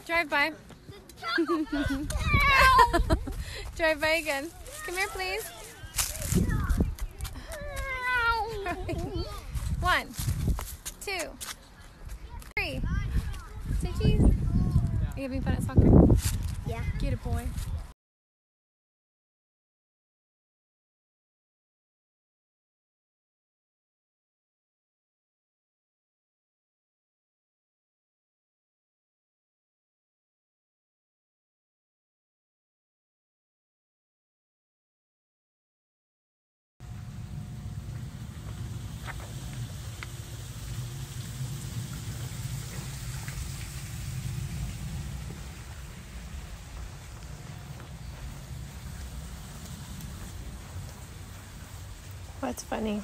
Drive by. Drive by again. Come here, please. 1, 2, 3. Say cheese. Are you having fun at soccer? Yeah. Get it, boy. What's funny?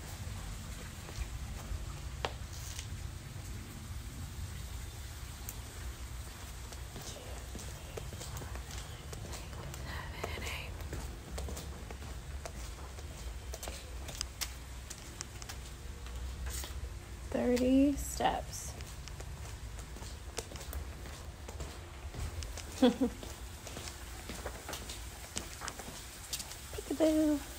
"30 steps." Peekaboo.